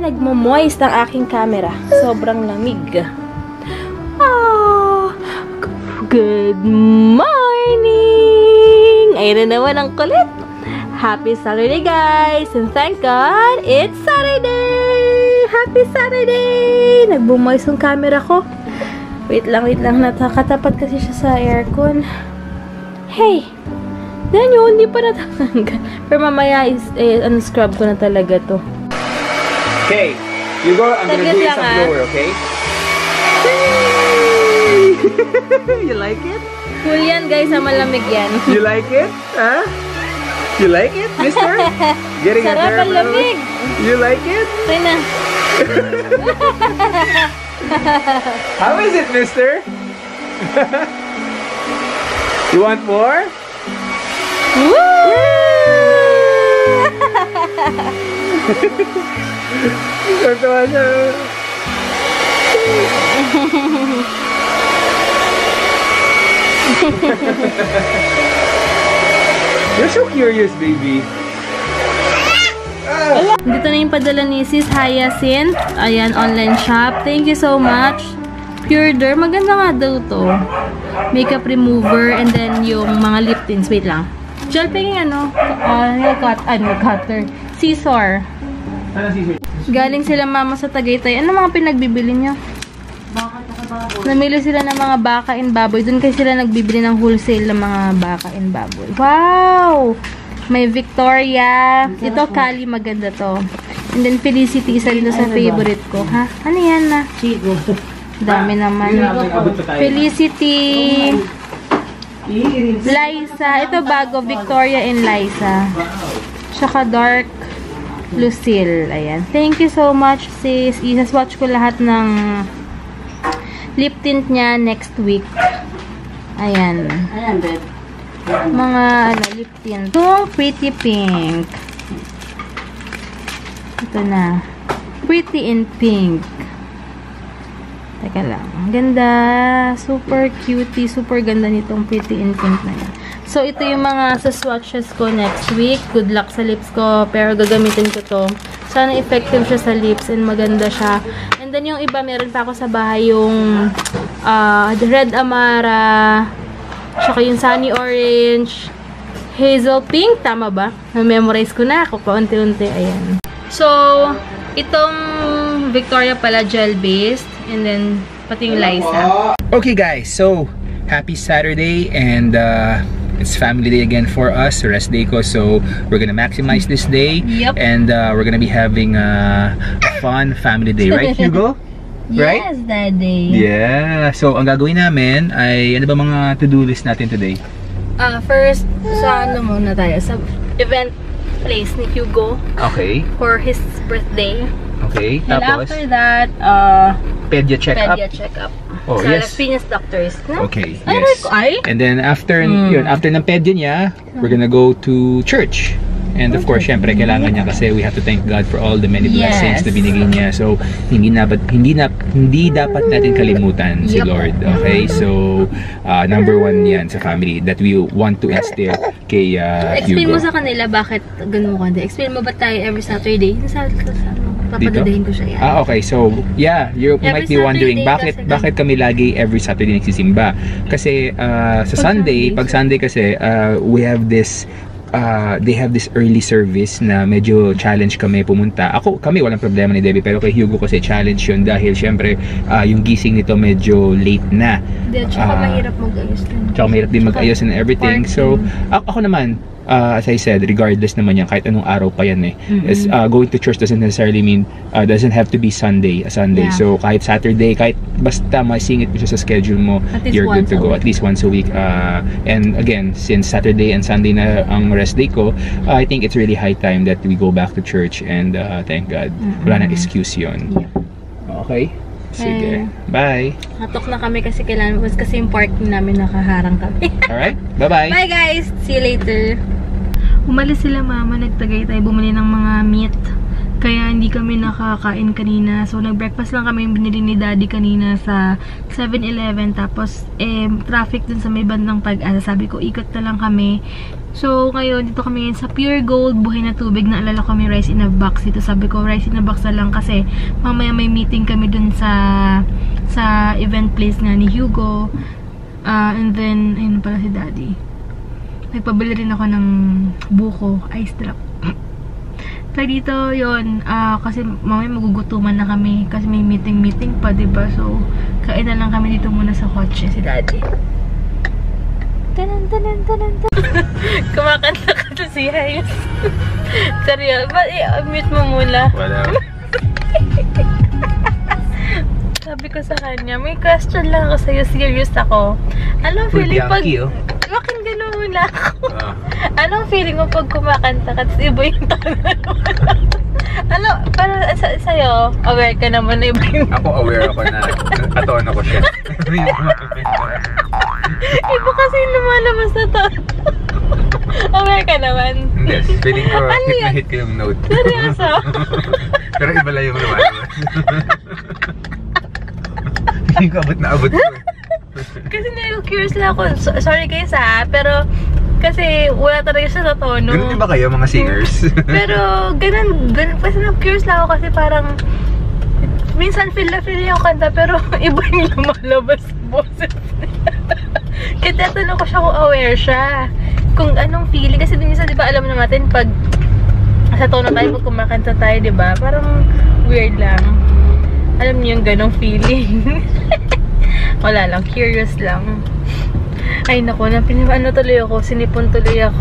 nagmo-moist ang aking camera. Sobrang lamig. Good morning! Ayun na naman ang kulit. Happy Saturday, guys! And thank God, it's Saturday! Happy Saturday! Nagbo-moist yung camera ko. Wait lang. Nakatapat kasi siya sa aircon. Hey! Then yun, hindi pa natatanggal. Pero mamaya, unscrub ko na talaga to. Okay, you go. I'm gonna do some blower, okay? You like it? Cool yan, guys. Malamig yan. You like it? Huh? You like it, mister? Getting a sarap ang lamig. You like it? Try na. How is it, mister? You want more? Woo! Tatawa siya. You're so curious, baby. Dito na yung padala ni Sis Hyacinth. Ayan, online shop. Thank you so much. Pure Derm. Maganda nga daw to. Makeup remover and then yung mga lip tints. Wait lang. Gel penging cutter. Scissor. Galing sila mama sa Tagaytay. Ano mga pinagbibili nyo? Namili sila ng mga baka and baboy. Doon kasi sila nagbibili ng wholesale ng mga baka and baboy. Wow! May Victoria. Ito, Kali. Maganda to. And then Felicity. Isa rin sa favorite ko. Ha? Ano yan na? Chico. Dami naman. Felicity. Liza. Ito bago. Victoria and Liza. Tsaka Dark Lucille. Ayan. Thank you so much, sis. Isaswatch ko lahat ng lip tint niya next week. Ayan. Ayan, babe. Mga lip tint. Itong Pretty Pink. Ito na. Pretty in Pink. Teka lang. Ang ganda. Super cutie. Super ganda nitong Pretty in Pink na yan. So, ito yung mga sa swatches ko next week. Good luck sa lips ko. Pero gagamitin ko to. Sana effective siya sa lips and maganda siya. And then yung iba, meron pa ako sa bahay yung Red Amara, tsaka yung Sunny Orange, Hazel Pink. Tama ba? Na-memorize ko na ako paunti-unti. Ayan. So, itong Victoria pala gel-based. And then, pati yung Liza. Okay guys, so happy Saturday and it's family day again for us, rest day ko, so we're gonna maximize this day. Yep. And we're gonna be having a fun family day, right Hugo? Right? Yes, Daddy. Yeah. So ang gagawin namin ay ano ba mga to-do list natin today? First, sa ano muna tayo? Sa event place ni Hugo. Okay. For his birthday. Okay. And Tapos after that, pedia check-up. pedia check-up. Oh, sa yes. Las Piñas Doctors. No? Okay, Ano yes. ay? And then after yun, after ng pedya niya, we're gonna go to church. And of course, syempre kailangan niya kasi we have to thank God for all the many blessings na binigay niya. So hindi dapat natin kalimutan si Lord. Okay? So number one 'yan sa family that we want to instill kay Explain Hugo. mo sa kanila bakit ganun ka. Explain mo ba tayo every Saturday? Papadadahin ko siya yan. Okay. So, yeah, you might be wondering Saturday bakit kami lagi every Saturday nagsisimba. Kasi sa Sunday, pag Sunday kasi we have this they have this early service na medyo challenge kami pumunta. Kami walang problema ni Debbie, pero kay Hugo kasi challenge yun dahil syempre yung gising nito medyo late na. Tsaka mahirap mag-ayos din. Tsaka mahirap din mag-ayos and everything. So, ako naman, as I said, regardless naman yan, kahit anong araw pa yan is, going to church doesn't necessarily mean, doesn't have to be a Sunday. Yeah. So, kahit Saturday, kahit basta masingit mo siya sa schedule mo, you're good to go. At least once a week. And again, since Saturday and Sunday na ang rest day ko, I think it's really high time that we go back to church and thank God. Wala na excuse yun. Yeah. Okay? Sige. Bye. Hatok na kami kasi kailangan kasi yung parking namin nakaharang kami. Alright. Bye-bye. Bye guys. See you later. Umalis sila mama, nagtagay tayo bumili ng mga meat Kaya hindi kami nakakain kanina. So, nag-breakfast lang kami yung binili ni Daddy kanina sa 7-Eleven. Tapos, traffic dun sa may bandang Pag-asa. Sabi ko, ikot na lang kami. So, ngayon, dito kami sa Pure Gold, buhay na tubig. Naalala ko may rice in a box dito. Sabi ko, rice in a box na lang kasi mamaya may meeting kami dun sa event place nga ni Hugo. And then, ayun pala si Daddy. May pabili rin ako ng buko, ice drop. Kaya dito, yun, kasi mamaya magugutuman na kami kasi may meeting pa, diba? So, kain na lang kami dito muna sa kotse, si Daddy. Tanan. Kumakanta ka to si Hayes. Seryo, ba't i-mute mo muna? Wala. Sabi ko sa kanya, may question lang ako sa'yo, serious ako. Anong feeling pag... Bakit gano'n muna ako? Anong feeling mo pag kumakanta ka, tapos iba yung tono ano, para sa'yo, aware ka naman na iba yung... Ako aware ako na katono ko siya. Iba kasi yung lumalabas na tono. Aware ka naman? Yes, feeling ko hit na hit ko yung note. Seryoso? Pero iba lang yung lumalabas. Hindi ko abot na abot ko eh. Kasi na-curious lang ako. Sorry guys pero kasi wala talaga siya sa tono. Ganun din ba kayo mga singers? Pero ganun kasi na-curious lang ako kasi parang minsan feel na yung kanta pero iba yung lumalabas sa boses niya. Kaya tatanong ko siya kung aware siya. Kung anong feeling. Kasi minsan diba alam natin pag sa tono tayo, pag kumakanta tayo diba, parang weird lang. Alam niyo yung ganong feeling. Wala lang, curious lang. Ay naku, ano tuloy ako, sinipon tuloy ako.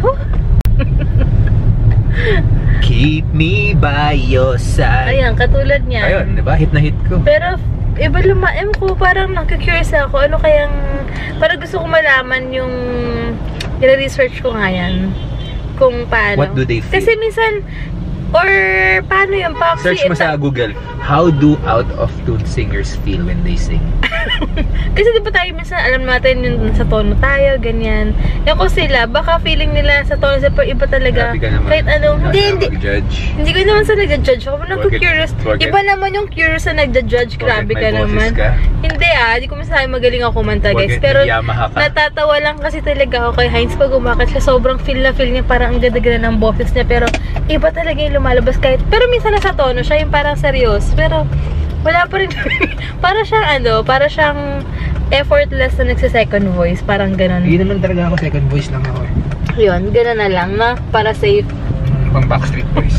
Keep me by your side. Ayan, katulad niya. Ayun, diba? Hit na hit ko. Pero, iba lumaem ko, parang nakikurious ako. Ano kayang, parang gusto ko malaman yung, i-research ko nga yan. Kung paano. What do they feel? Kasi minsan, or paano yung Popsi? Search mo sa Google, how do out-of-tune singers feel when they sing? Kasi di ba tayo minsan alam natin yung sa tono tayo, ganyan. Yung ko sila, baka feeling nila sa tono sa iba talaga. Kahit anong, hindi ko naman sa nag-judge ako. Nag-curious. Iba naman yung curious na nag-judge. Grabe ka naman. Hindi hindi ko masasabi magaling ako kumanta guys. Pero natatawa lang kasi talaga ako kay Heinz pag umakit siya. Sobrang feel niya, parang ang ganda-ganda ng boses niya. Pero iba talaga yung lumalabas kahit. Pero minsan nasa tono siya, yung parang serious. Pero wala pa rin. para siyang effortless na nagsa-second voice. Parang gano'n. Hindi naman talaga ako, second voice lang ako. Yun, gano'n na lang na. Para safe. Pang Backstreet Boys.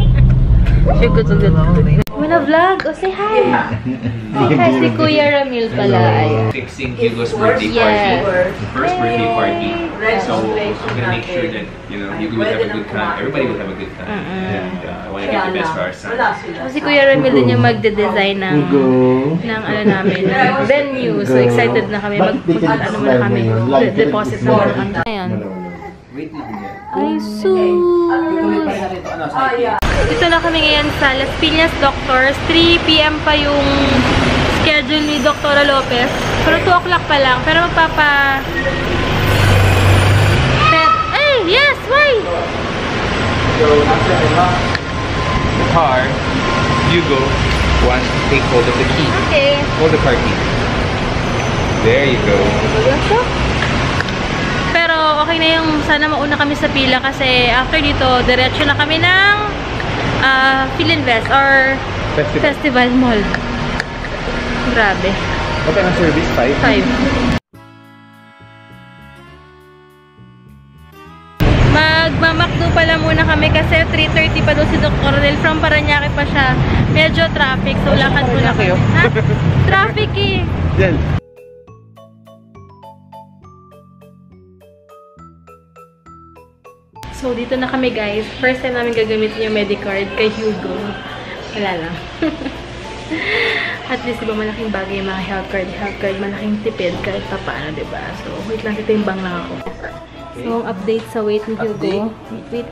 Muna vlog. O, say hi. Say hi si Kuya Ramil pala. Fixing Hugo's birthday party. First birthday party. So, I'm gonna make sure that, Hugo will have a good time. Everybody will have a good time. And I wanna get the best for our son. Si Kuya Ramil din yung magde-design ng ano namin, venue. So, excited na kami. Muna kami. Deposit na muna kami. Ayan. Ay, sus! Dito na kami ngayon sa Las Piñas Doctors. 3 PM pa yung schedule ni Dr. Lopez. Pero 2 o'clock pa lang. Pero magpapa... Hey! Yes! Why? So, after I lock the car, Hugo wants to take hold of the key. Okay. Hold the car key. There you go. Pero okay na yung sana mauna kami sa pila kasi after dito, diretso na kami ng Philinvest or Festival Mall. Grabe. Okay ang service? 5? 5. Magmamakdo pala muna kami kasi 3:30 pa doon si Dr. Rodel. From Paranaque pa siya. Medyo traffic. So, lakad muna kayo. Ha? Traffic eh. Yan. So, dito na kami guys. First time namin gagamitin yung Medicard kay Hugo. Wala lang. At least, diba, malaking bagay yung mga health card. Health card, malaking tipid kahit pa paano, diba? So, wait lang, titimbang lang ako. So, update sa weight ni Hugo. Wait.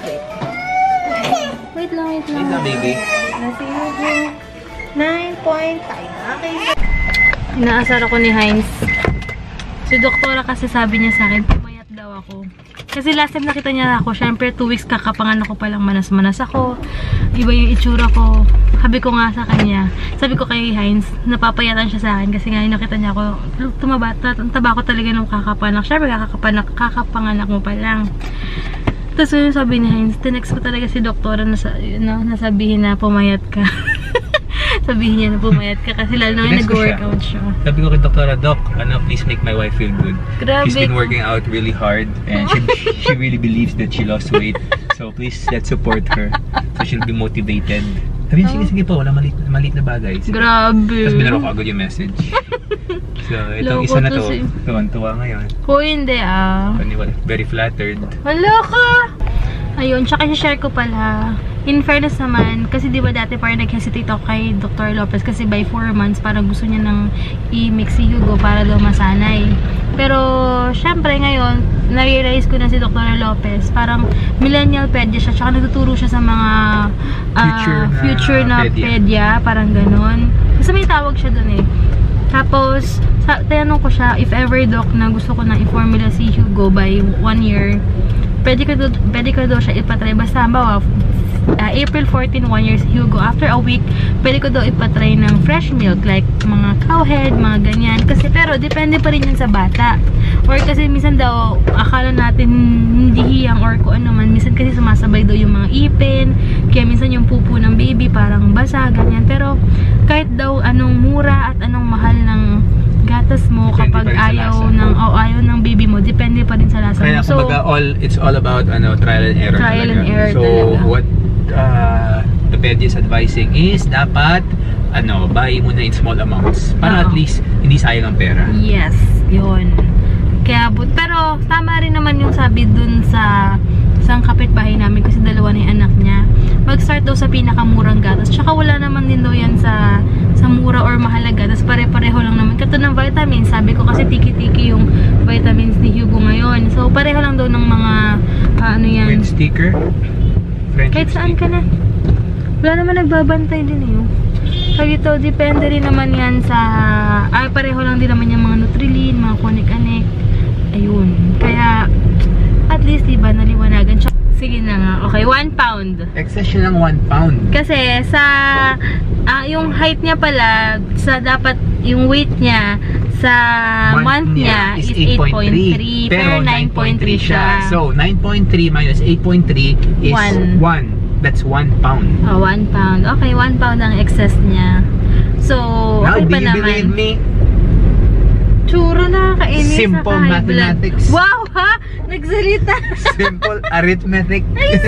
Wait lang. Wait lang, baby. Nasi Hugo. 9.5. Okay. Inaasar ako ni Heinz. Si doktora kasi sabi niya sa akin, pumayat daw daw ako. Kasi last time nakita niya ako, syempre 2 weeks kakapanganak ko palang manas-manas ako. Iba yung itsura ko. Sabi ko nga sa kanya, sabi ko kay Heinz, napapayatan siya sa akin kasi nga nakita niya ako, taba ko talaga nung kakapanganak. Syempre kakapanganak mo pa lang. Tapos yung sabi ni Heinz, tinext ko talaga si doktora na nasabihin na pumayat ka. Sabihin niya na pumayat ka kasi lalo na nag-workout siya. Sabi ko kay Doktora, Doc, please make my wife feel good. Grabe. She's been working out really hard and she really believes that she lost weight. So please, let's support her. So she'll be motivated. Sabi niya, sige po, wala maliit na bagay. Sige. Grabe. Tapos binaro ko agad yung message. So, itong isa na to, tuwan-tuwa ngayon. Hindi Very flattered. Wala ka! Ayun, tsaka i-share ko pala. In fairness naman, kasi di ba dati parang nag-hesitate ako kay Dr. Lopez kasi by 4 months parang gusto niya nang i-mix si Hugo para daw masanay. Pero, syempre ngayon, na-realize ko na si Dr. Lopez, parang millennial pedia siya, tsaka nagtuturo siya sa mga future na pedia, parang ganon. Kasi may tawag siya dun eh. Tapos, tinanong ko siya, if ever doc na gusto ko na i-formula si Hugo by 1 year, pwede ko daw siya ipatry. Basta, bawa, April 14, 1 year si Hugo. After a week, pwede ko daw ipatry ng fresh milk, like mga cow head, mga ganyan. Kasi, pero, depende pa rin yun sa bata. Or kasi, minsan daw, akala natin hindi hiyang or kung ano man. Minsan kasi sumasabay daw yung mga ipin. Kaya minsan yung pupo ng baby parang basa, ganyan. Pero, kahit daw anong mura at anong mahal ng gatas mo kapag ayaw ng baby mo, depende pa rin sa lasa mo. So, it's all about trial and error. Trial and error. So, what the pedi is advising is dapat buy muna in small amounts para at least hindi sayang ang pera. Yes, yun. Kaya, pero tama rin naman yung sabi dun sa isang kapitbahay namin kasi dalawa na yung anak niya. Mag-start daw sa pinakamurang gatas. Tsaka wala naman din daw yan sa mura or mahal na gatas. Pare-pareho lang naman. Kato ng vitamins. Sabi ko kasi tiki-tiki yung vitamins ni Hugo ngayon. So, pareho lang daw ng mga yan. Wind sticker? Kahit saan ka na. Wala naman nagbabantay din eh. Kaya ito, depende rin naman yan sa pareho lang din naman yung mga Nutrilin, mga Conic-Anek. Ayun. Kaya, at least, diba, naliwanagan siya. Sige na nga. Okay, 1 pound. Excess siya ng 1 pound. Kasi, sa, yung height niya pala, sa dapat, yung weight niya, sa month niya is 8.3. Pero 9.3 siya. So, 9.3 minus 8.3 is 1. That's 1 pound. 1 pound. Okay, 1 pound ang excess niya. So, now, okay do pa you naman. believe me? Tsuro na, kainis. Simple mathematics. Wow, ha? Nagsalita. Simple arithmetic.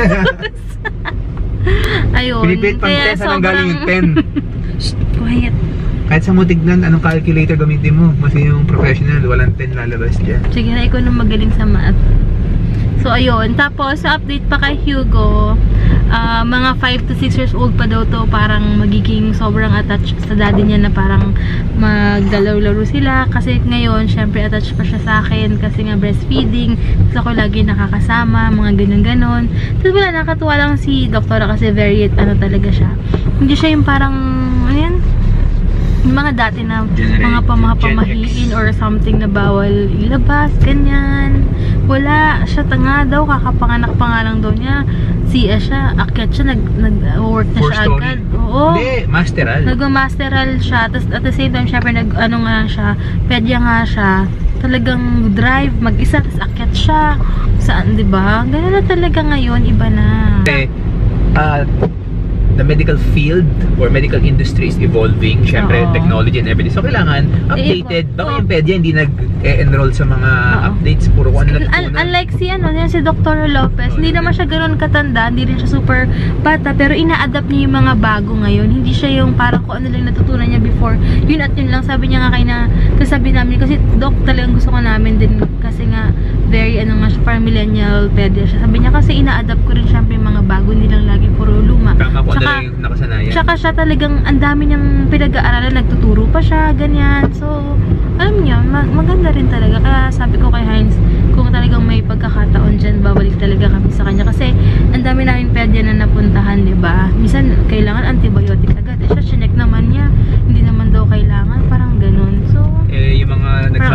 Ayun. Pinipit pang test, anong galing yung 10? Shh, quiet. Kahit sa mo tignan, anong calculator gamitin mo? Kasi yung professional, walang 10 lalabas dyan. Sige na, ikaw nung magaling sa math. So, ayun. Tapos, sa update pa kay Hugo, mga 5 to 6 years old pa daw to, parang magiging sobrang attached sa daddy niya na parang maggalaw-laro sila. Kasi ngayon, syempre attached pa siya sa akin kasi nga breastfeeding. Gusto ko lagi nakakasama, mga ganun-ganon. Tapos wala, nakatuwa lang si doktora kasi very, talaga siya. Hindi siya yung parang, yung mga dati na mga pamahiin or something na bawal ilabas, ganyan. Wala, siya tanga daw, kakapanganak pa nga lang daw niya. Siya, akyat siya, nag-work na siya agad. Oo. Hindi, masteral. Nag-masteral siya, tapos at the same time, syempre, nga siya, pedya nga siya, talagang drive, mag-isa, tapos akyat siya. Saan, diba? Ganun na talaga ngayon, iba na. Kasi, the medical field or medical industry is evolving. Syempre, technology and everything. So, kailangan updated. Baka yung pedya hindi nag-enroll sa mga updates. Puro kung ano natutunan. Unlike si Dr. Lopez, hindi naman siya ganoon katanda. Hindi rin siya super bata. Pero ina-adapt niya yung mga bago ngayon. Hindi siya yung parang kung ano lang natutunan niya before. Yun at yun lang. Sabi niya nga sabi namin. Kasi, Doc, talagang gusto ko namin din. Kasi nga, very, parang millennial pedya siya. Sabi niya kasi ina-adapt ko rin syempre yung mga bago. Hindi lang lagi puro luma. Tama ko. Yung nakasanayan. Tsaka siya talagang ang dami niyang pinag-aaralan, nagtuturo pa siya, ganyan. So, alam niyo, maganda rin talaga. Kaya sabi ko kay Heinz, kung talagang may pagkakataon dyan, babalik talaga kami sa kanya. Kasi, ang dami namin pedya na napuntahan, diba? Minsan, kailangan antibiotic agad. Eh, siya, chinek naman niya. Hindi naman daw kailangan. Parang ganun. So, yung mga nagsabi na antibiotic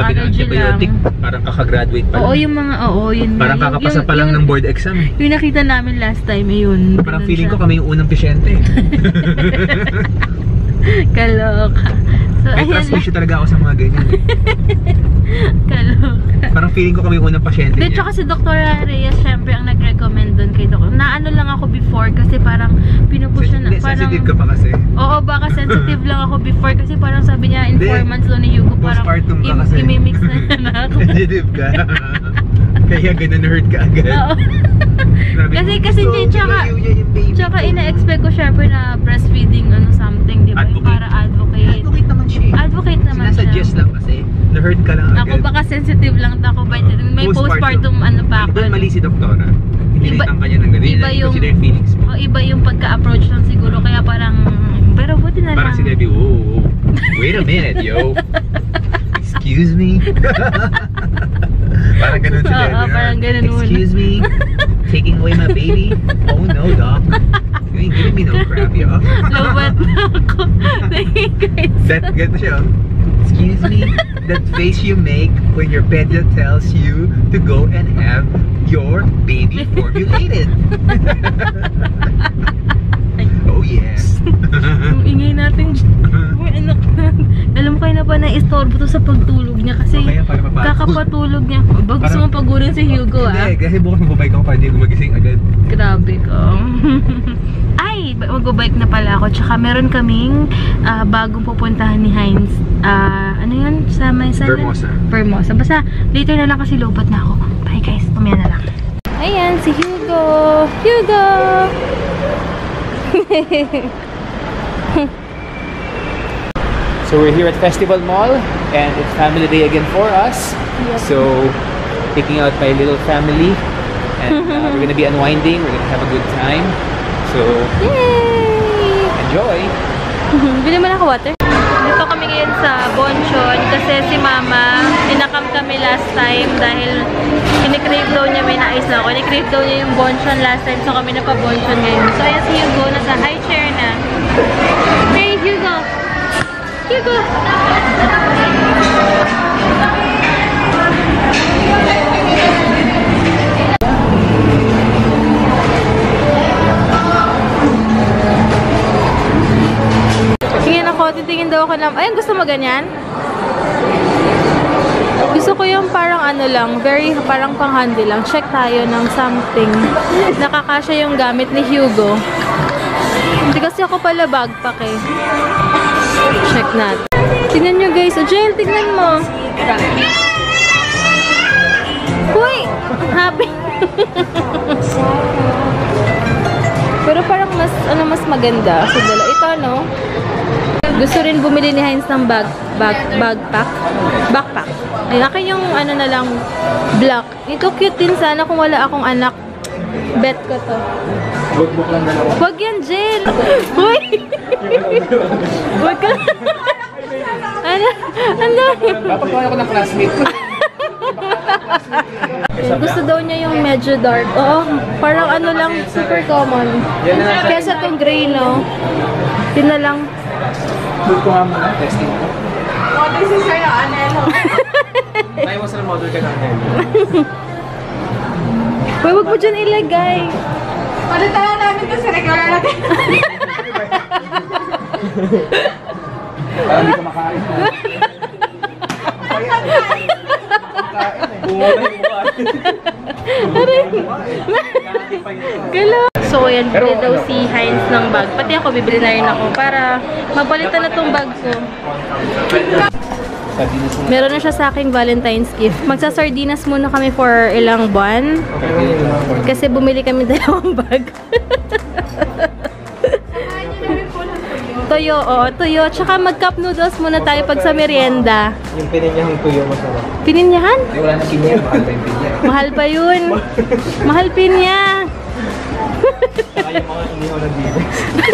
antibiotic, parang kakagraduate pa Oo, lang. yung mga, yun. Parang kakapasa pa lang ng board exam eh. Yung nakita namin last time, yun. Parang feeling ko kami yung unang pasyente. Kaloka. So, May trust issue talaga ako sa mga ganyan eh. Kaloka. Parang feeling ko kami yung unang pasyente Di, niya. tsaka si Dr. Reyes, syempre, ang nag-recommend doon kay Dr. Naano lang ako before kasi parang pinupush na, parang... Sensitive ka pa kasi. Oo, baka sensitive lang ako before kasi parang sabi niya in 4 months daw ni Hugo, parang postpartum ka kasi. imimix na ako. Sensitive ka. Kaya ganun hurt ka agad. Oo. Kasi tsaka ina-expect ko syempre na breastfeeding something, di ba? Para advocate. Advocate naman siya. Advocate naman siya. Sinasuggest lang kasi. Na-hurt ka lang agad. Ako baka sensitive lang ako ba? May postpartum pa ako. Doon mali si doktora. Hindi na kanya ng ganun. Iba yung feelings mo. Iba yung pagka-approach lang siguro. Kaya parang, pero buti na lang. Parang si Debbie, wait a minute, yo. Excuse me? Parang ganun si Debbie. Parang ganun muna. Excuse me? Taking away my baby? Oh no, doc. You ain't giving me no crap, yo. Lobat na ako. That, ganun siya. Excuse me? That face you make when your pedia tells you to go and have your baby formulated. Oh yes. Yung ingay natin. May anak na. Alam ko na pa na-istorbo to sa pagtulog niya kasi kakapatulog niya. Gusto mo pagurin si Hugo Hindi, kasi bukas magbabike ako para hindi gumagising agad. Grabe ka. Ay, mag-bike na pala ako. Tsaka meron kaming bagong pupuntahan ni Heinz. Ano yun? Sa may Vermosa. Vermosa. Basta later na lang kasi lobat na ako. Bye guys, pamaya na lang. Ayan, si Hugo. Hugo! So we're here at Festival Mall and it's family day again for us. Yep. So taking out my little family and we're gonna be unwinding, we're gonna have a good time. So Yay! enjoy! Bili mo na ako water? Dito kami ngayon sa Bonchon kasi si Mama, inakam kami last time dahil kinikrave daw niya, may nais na ako. Kinikrave daw niya yung Bonchon last time, so kami nagpa-Bonchon ngayon. So ayan si Hugo, nasa high chair na. Hey Hugo! Hugo! Tingin ako, titingin daw ako ng... Ayun, gusto mo ganyan? Gusto ko yung parang ano lang, parang pang-handy lang. Check tayo ng something. Nakakasya yung gamit ni Hugo. Hindi kasi ako pala bagpack eh. Check natin. Tingnan nyo guys. O, Jael, tingnan mo. Uy! Happy! Pero parang mas maganda. So, ito, no? Gusto rin bumili ni Heinz ng backpack. Ay, akin yung ano na lang, black. Ito cute din sana kung wala akong anak. Bet ko to. Notebook lang dalawa. Huwag yan, Jen! Uy! Huwag ka. Ano? Dapat kaya ako ng classmate ko. Gusto daw niya yung medyo dark. Oo, parang ano lang, super common. Kesa itong gray, no? Yun na lang. Good ko nga muna, testing ko. Model si Sir na Anelo. Tayo mo sa model ka na Anelo. Uy, huwag mo dyan ilagay. Palitan namin ito sa regular natin. Parang hindi ka makain na. Gala. So, ayan, bili daw si Heinz ng bag. Pati ako, bibili na rin ako para mapalitan na tong bag ko. Meron na siya sa aking Valentine's gift. Magsasardinas muna kami for ilang buwan. Kasi bumili kami dalawang bag. Toyo, toyo. Tsaka mag-cup noodles muna tayo pag sa merienda. Yung pininyahang tuyo masarap. Pininyahan? Ay, wala na pinya. Mahal pa yung pinya. Mahal pa yun. Mahal pinya. Saka yung mga inihaw na bibig.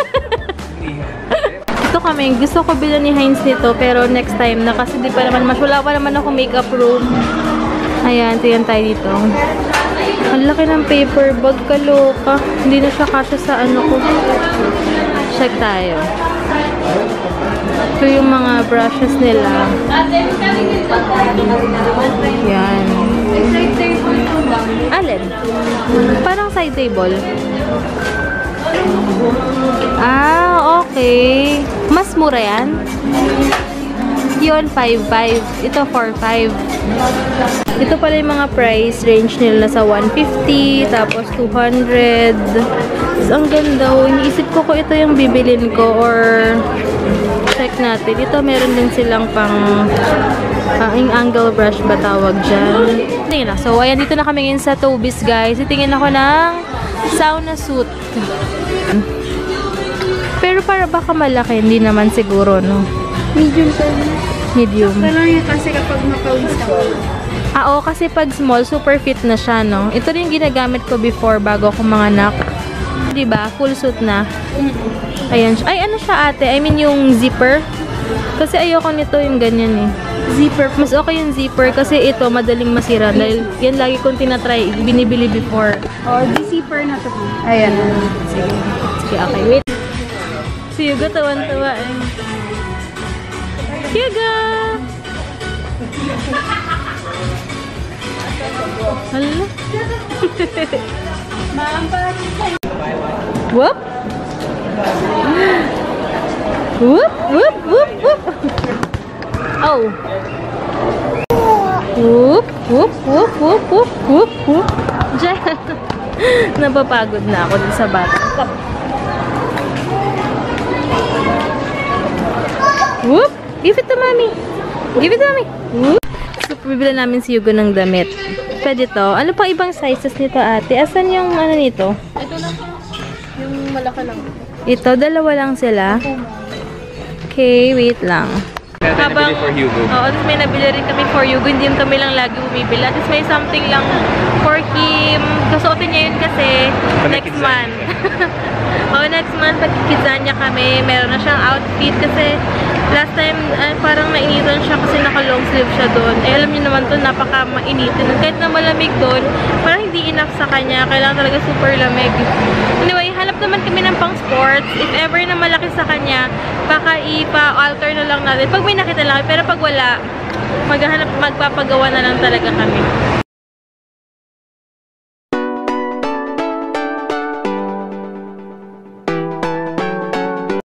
Ito kami. Gusto ko bilhin ni Heinz nito pero next time na kasi di pa naman wala pa naman ako makeup room. Ayan, tiyan tayo dito. Ang laki ng paper bag, kaloka. Hindi na siya kasya sa ano ko. Check tayo. Ito yung mga brushes nila. Yan. Alin? Parang side table. Ah, okay. Mas mura yan? Yun, 5.5. Ito, 4.5. Ito pala yung mga price range nila sa 150, tapos 200. So, ang ganda. Iniisip ko ito yung bibilin ko or check natin. Ito, meron din silang pang yung angle brush ba tawag dyan. Tingin na. So, ayan, dito na kami ngayon sa Tobis, guys. Itingin ako ng sauna suit. Pero para baka malaki, hindi naman siguro, no? Medium size. Medium. Pero yun kasi kapag mapawis ako. Oo, kasi pag small, super fit na siya, no? Ito rin yung ginagamit ko before bago ako manganak. Diba? Full suit na. Ayan siya. Ay, ano siya ate? I mean yung zipper. Kasi ayoko nito yung ganyan eh. Zipper. Mas okay yung zipper kasi ito madaling masira. Dahil yan lagi kong tinatry. Binibili before. Or the zipper na to. Ayan. Sige. Sige, okay. Wait. Si Hugo, tawan-tawa eh. Hugo! Hala. Whoop! Whoop! Whoop! Whoop! Whoop! Oh! Whoop! Whoop! Whoop! Whoop! Whoop! Whoop! Whoop! Diyan! Napapagod na ako dun sa bata. Whoop! Give it to mommy! Give it to mommy! Whoop! So, bibili namin si Hugo ng damit. Pwede to. Ano pa ibang sizes nito, ate? Asan yung ano nito? Ito lang. Yung malaki lang. Ito, dalawa lang sila. Okay, wait lang. Nabili for Hugo. Oo, tapos may nabili rin kami for Hugo. Hindi kami lang lagi bumibili. Tapos may something lang for Kim. Kasuotin niya yun kasi next month. Oo, next month, pag-kidzan niya kami. Meron na siyang outfit kasi last time, parang nainitan siya kasi naka-long sleeve siya doon. Eh, alam niyo naman to, napaka-mainitin. Kahit na malamig doon, parang hindi enough sa kanya. Kailangan talaga super lamig. Anyway, hanap naman kami ng pang sports. If ever na malaki sa kanya, baka ipa-alter na lang natin. Pag may nakita lang, pero pag wala, magpapagawa na lang talaga kami.